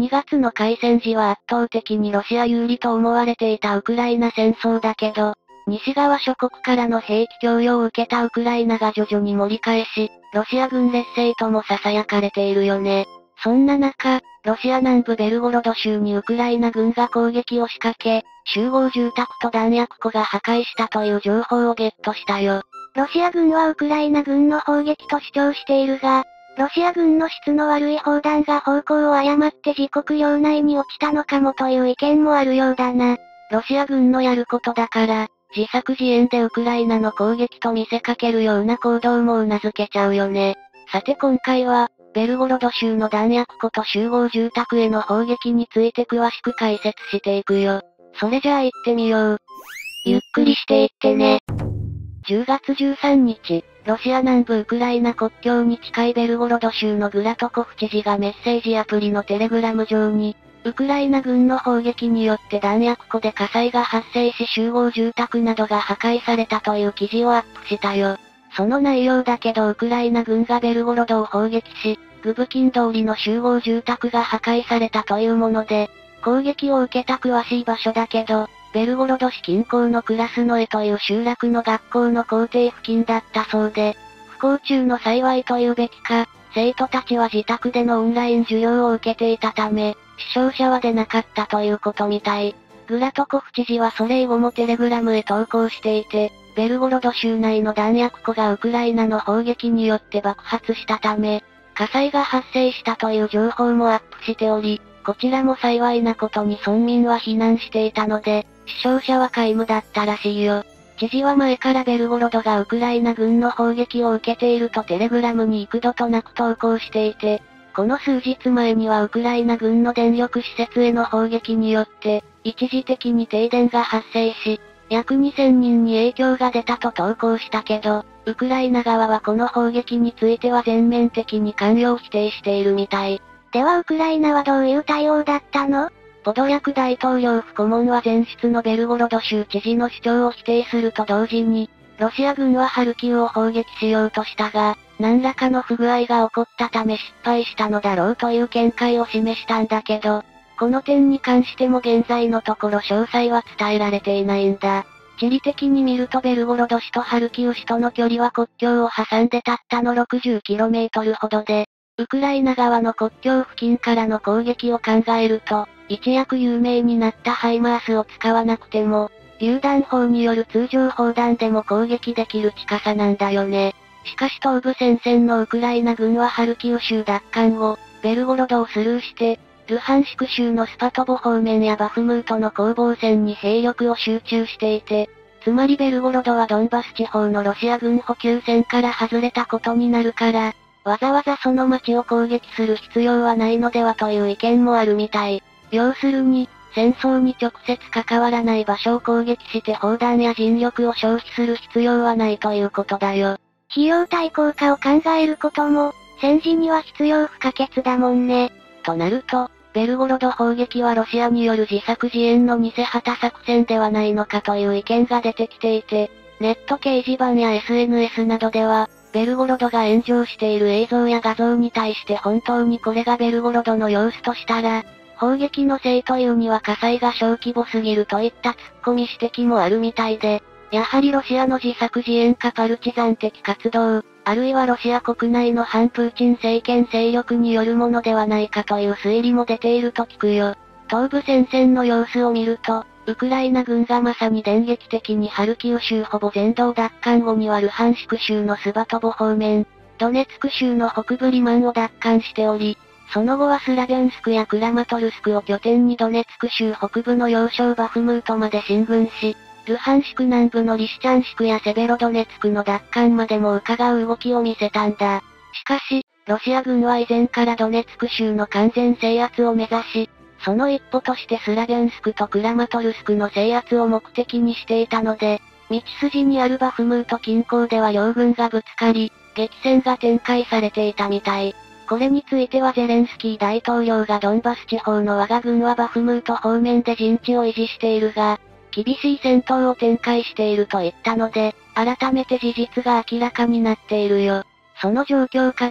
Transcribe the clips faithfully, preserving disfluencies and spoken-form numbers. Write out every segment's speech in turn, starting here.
にがつの開戦時は圧倒的にロシア有利と思われていたウクライナ戦争だけど、西側諸国からの兵器供与を受けたウクライナが徐々に盛り返し、ロシア軍劣勢とも囁かれているよね。そんな中、ロシア南部ベルゴロド州にウクライナ軍が攻撃を仕掛け、集合住宅と弾薬庫が破壊したという情報をゲットしたよ。 ロシア軍はウクライナ軍の砲撃と主張しているが、ロシア軍の質の悪い砲弾が方向を誤って自国領内に落ちたのかもという意見もあるようだな。 ロシア軍のやることだから、自作自演でウクライナの攻撃と見せかけるような行動も頷けちゃうよね。さて今回は、ベルゴロド州の弾薬庫と集合住宅への砲撃について詳しく解説していくよ。それじゃあ行ってみよう。 ゆっくりしていってね。 じゅうがつじゅうさんにち、ロシア南部ウクライナ国境に近いベルゴロド州のグラトコフ知事がメッセージアプリのテレグラム上に、ウクライナ軍の砲撃によって弾薬庫で火災が発生し集合住宅などが破壊されたという記事をアップしたよ。その内容だけどウクライナ軍がベルゴロドを砲撃し、グブキン通りの集合住宅が破壊されたというもので、攻撃を受けた詳しい場所だけど、ベルゴロド市近郊のクラスノエという集落の学校の校庭付近だったそうで、不幸中の幸いというべきか、生徒たちは自宅でのオンライン授業を受けていたため、死傷者は出なかったということみたい。グラトコフ知事はそれ以後もテレグラムへ投稿していて、ベルゴロド州内の弾薬庫がウクライナの砲撃によって爆発したため、火災が発生したという情報もアップしており、こちらも幸いなことに村民は避難していたので、死傷者は皆無だったらしいよ。知事は前からベルゴロドがウクライナ軍の砲撃を受けているとテレグラムに幾度となく投稿していて、この数日前にはウクライナ軍の電力施設への砲撃によって、一時的に停電が発生し、約にせんにんに影響が出たと投稿したけど、ウクライナ側はこの砲撃については全面的に関与を否定しているみたい。 ではウクライナはどういう対応だったの？ ポドリャク大統領府顧問は前出のベルゴロド州知事の主張を否定すると同時に、ロシア軍はハルキウを砲撃しようとしたが、何らかの不具合が起こったため失敗したのだろうという見解を示したんだけど、この点に関しても現在のところ詳細は伝えられていないんだ。地理的に見るとベルゴロド市とハルキウ市との距離は国境を挟んでたったの ろくじゅっキロメートル ほどで、ウクライナ側の国境付近からの攻撃を考えると、一躍有名になったハイマースを使わなくても、榴弾砲による通常砲弾でも攻撃できる近さなんだよね。しかし東部戦線のウクライナ軍はハルキウ州奪還後、ベルゴロドをスルーして、ルハンシク州のスパトボ方面やバフムートの攻防戦に兵力を集中していて、つまりベルゴロドはドンバス地方のロシア軍補給線から外れたことになるから、わざわざその町を攻撃する必要はないのではという意見もあるみたい。要するに、戦争に直接関わらない場所を攻撃して砲弾や人力を消費する必要はないということだよ。 費用対効果を考えることも、戦時には必要不可欠だもんね。 となると、ベルゴロド砲撃はロシアによる自作自演の偽旗作戦ではないのかという意見が出てきていて、ネット掲示板や エスエヌエス などでは、ベルゴロドが炎上している映像や画像に対して本当にこれがベルゴロドの様子としたら、砲撃のせいというには火災が小規模すぎるといった突っ込み指摘もあるみたいで、やはりロシアの自作自演かパルチザン的活動、あるいはロシア国内の反プーチン政権勢力によるものではないかという推理も出ていると聞くよ。東部戦線の様子を見ると、ウクライナ軍がまさに電撃的にハルキウ州ほぼ全土奪還後にはルハンシク州のスバトボ方面、ドネツク州の北部リマンを奪還しており、その後はスラビャンスクやクラマトルスクを拠点にドネツク州北部の要衝バフムートまで進軍し、ルハンシク南部のリシチャンシクやセベロドネツクの奪還までも伺う動きを見せたんだ。しかし、ロシア軍は以前からドネツク州の完全制圧を目指し、その一歩としてスラビャンスクとクラマトルスクの制圧を目的にしていたので、道筋にあるバフムート近郊では両軍がぶつかり、激戦が展開されていたみたい。これについてはゼレンスキー大統領がドンバス地方の我が軍はバフムート方面で陣地を維持しているが、厳しい戦闘を展開していると言ったので、改めて事実が明らかになっているよ。その状況下で、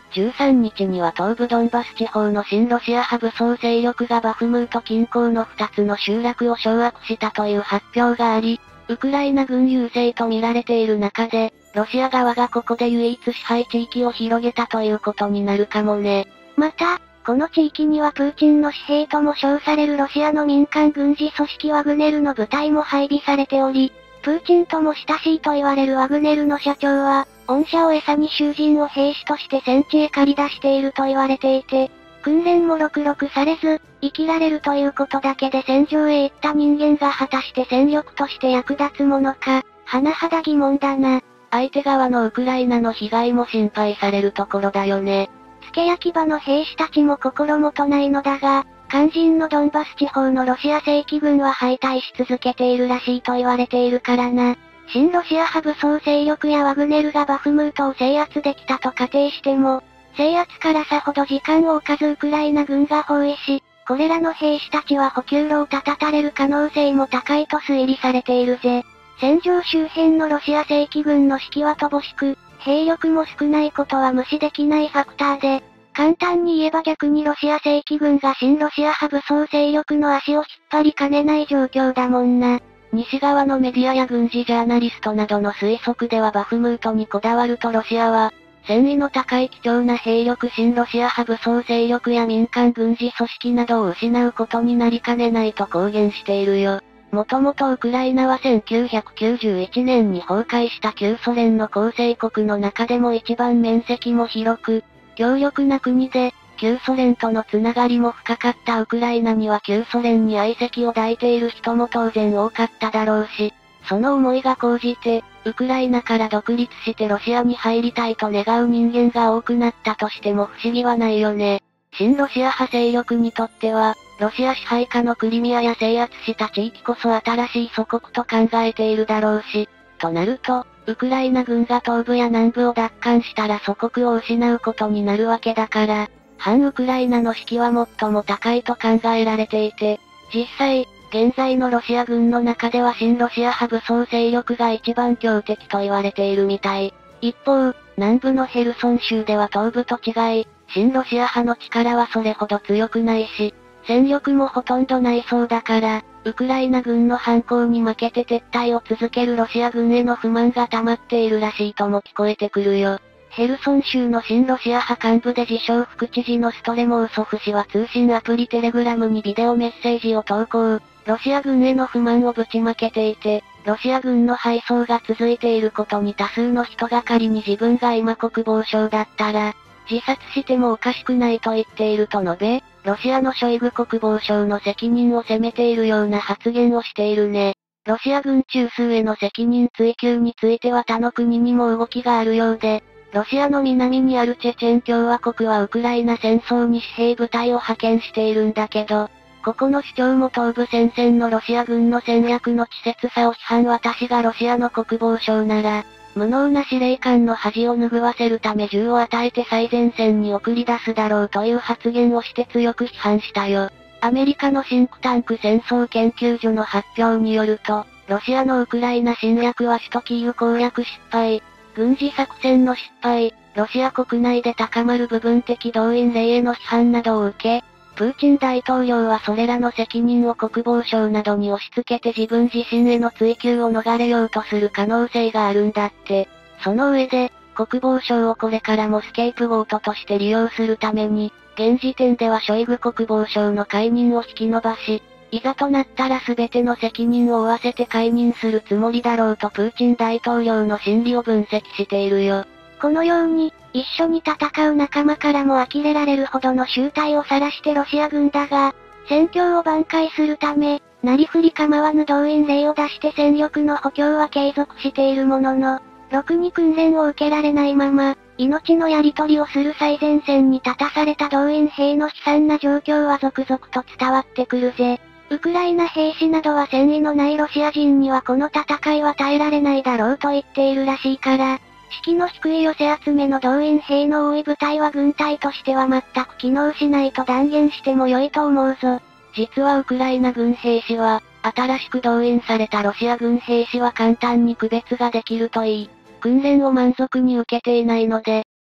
じゅうさんにちには東部ドンバス地方の親ロシア派武装勢力がバフムート近郊のふたつの集落を掌握したという発表があり、ウクライナ軍優勢と見られている中で、ロシア側がここで唯一支配地域を広げたということになるかもね。 また、この地域にはプーチンの私兵とも称されるロシアの民間軍事組織ワグネルの部隊も配備されており、プーチンとも親しいと言われるワグネルの社長は、恩赦を餌に囚人を兵士として戦地へ駆り出していると言われていて、訓練もろくろくされず、生きられるということだけで戦場へ行った人間が果たして戦力として役立つものか、甚だ疑問だな。 相手側のウクライナの被害も心配されるところだよね。 付け焼き場の兵士たちも心もとないのだが、肝心のドンバス地方のロシア正規軍は敗退し続けているらしいと言われているからな。親ロシア派武装勢力やワグネルがバフムートを制圧できたと仮定しても、制圧からさほど時間を置かずウクライナ軍が包囲し、これらの兵士たちは補給路を断たたれる可能性も高いと推理されているぜ。戦場周辺のロシア正規軍の士気は乏しく、兵力も少ないことは無視できないファクターで、簡単に言えば逆にロシア正規軍が親ロシア派武装勢力の足を引っ張りかねない状況だもんな。 西側のメディアや軍事ジャーナリストなどの推測ではバフムートにこだわるとロシアは、戦意の高い貴重な兵力親ロシア派武装勢力や民間軍事組織などを失うことになりかねないと公言しているよ。もともとウクライナはせんきゅうひゃくきゅうじゅういちねんに崩壊した旧ソ連の構成国の中でも一番面積も広く、強力な国で、旧ソ連とのつながりも深かったウクライナには旧ソ連に愛席を抱いている人も当然多かっただろうし、その思いが高じて、ウクライナから独立してロシアに入りたいと願う人間が多くなったとしても不思議はないよね。親ロシア派勢力にとっては、ロシア支配下のクリミアや制圧した地域こそ新しい祖国と考えているだろうし、となると、ウクライナ軍が東部や南部を奪還したら祖国を失うことになるわけだから、反ウクライナの士気は最も高いと考えられていて、実際、現在のロシア軍の中では親ロシア派武装勢力が一番強敵と言われているみたい。一方、南部のヘルソン州では東部と違い、親ロシア派の力はそれほど強くないし、戦力もほとんどないそうだから、ウクライナ軍の反攻に負けて撤退を続けるロシア軍への不満が溜まっているらしいとも聞こえてくるよ。ヘルソン州の親ロシア派幹部で自称副知事のストレモウソフ氏は通信アプリテレグラムにビデオメッセージを投稿、ロシア軍への不満をぶちまけていて、ロシア軍の敗走が続いていることに多数の人が仮に自分が今国防相だったら、自殺してもおかしくないと言っていると述べ、ロシアのショイグ国防相の責任を責めているような発言をしているね。ロシア軍中枢への責任追及については他の国にも動きがあるようで、ロシアの南にあるチェチェン共和国はウクライナ戦争に私兵部隊を派遣しているんだけど、ここの主張も東部戦線のロシア軍の戦略の稚拙さを批判。私がロシアの国防省なら、無能な司令官の恥を拭わせるため銃を与えて最前線に送り出すだろうという発言をして強く批判したよ。アメリカのシンクタンク戦争研究所の発表によると、ロシアのウクライナ侵略は首都キーウ攻略失敗、軍事作戦の失敗、ロシア国内で高まる部分的動員令への批判などを受け、プーチン大統領はそれらの責任を国防省などに押し付けて自分自身への追及を逃れようとする可能性があるんだって。その上で、国防省をこれからもスケープゴートとして利用するために、現時点ではショイグ国防相の解任を引き延ばし、いざとなったら全ての責任を負わせて解任するつもりだろうとプーチン大統領の心理を分析しているよ。 このように、一緒に戦う仲間からも呆れられるほどの醜態を晒してロシア軍だが、戦況を挽回するため、なりふり構わぬ動員令を出して戦力の補強は継続しているものの、ろくに訓練を受けられないまま、命のやり取りをする最前線に立たされた動員兵の悲惨な状況は続々と伝わってくるぜ。ウクライナ兵士などは戦意のないロシア人にはこの戦いは耐えられないだろうと言っているらしいから、士気の低い寄せ集めの動員兵の多い部隊は軍隊としては全く機能しないと断言しても良いと思うぞ。 実はウクライナ軍兵士は、新しく動員されたロシア軍兵士は簡単に区別ができるといい、訓練を満足に受けていないので、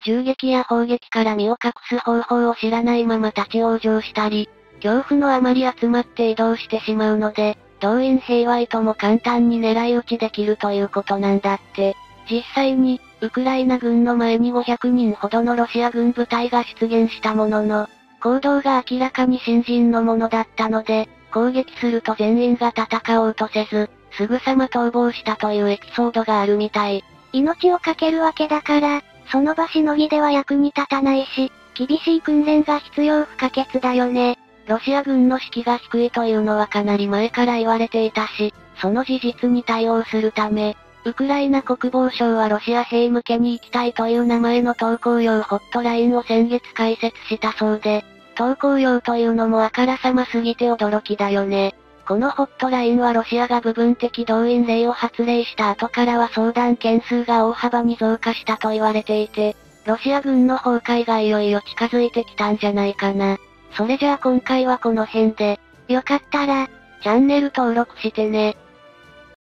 銃撃や砲撃から身を隠す方法を知らないまま立ち往生したり、恐怖のあまり集まって移動してしまうので、動員兵はいとも簡単に狙い撃ちできるということなんだって。実際に、ウクライナ軍の前にごひゃくにんほどのロシア軍部隊が出現したものの、行動が明らかに新人のものだったので、攻撃すると全員が戦おうとせず、すぐさま逃亡したというエピソードがあるみたい。 命を懸けるわけだから、その場しのぎでは役に立たないし、厳しい訓練が必要不可欠だよね。 ロシア軍の士気が低いというのはかなり前から言われていたし、その事実に対応するため、ウクライナ国防省はロシア兵向けに行きたいという名前の投稿用ホットラインを先月開設したそうで、投稿用というのもあからさますぎて驚きだよね。このホットラインはロシアが部分的動員令を発令した後からは相談件数が大幅に増加したと言われていて、ロシア軍の崩壊がいよいよ近づいてきたんじゃないかな。それじゃあ今回はこの辺で、 よかったら、 チャンネル登録してね。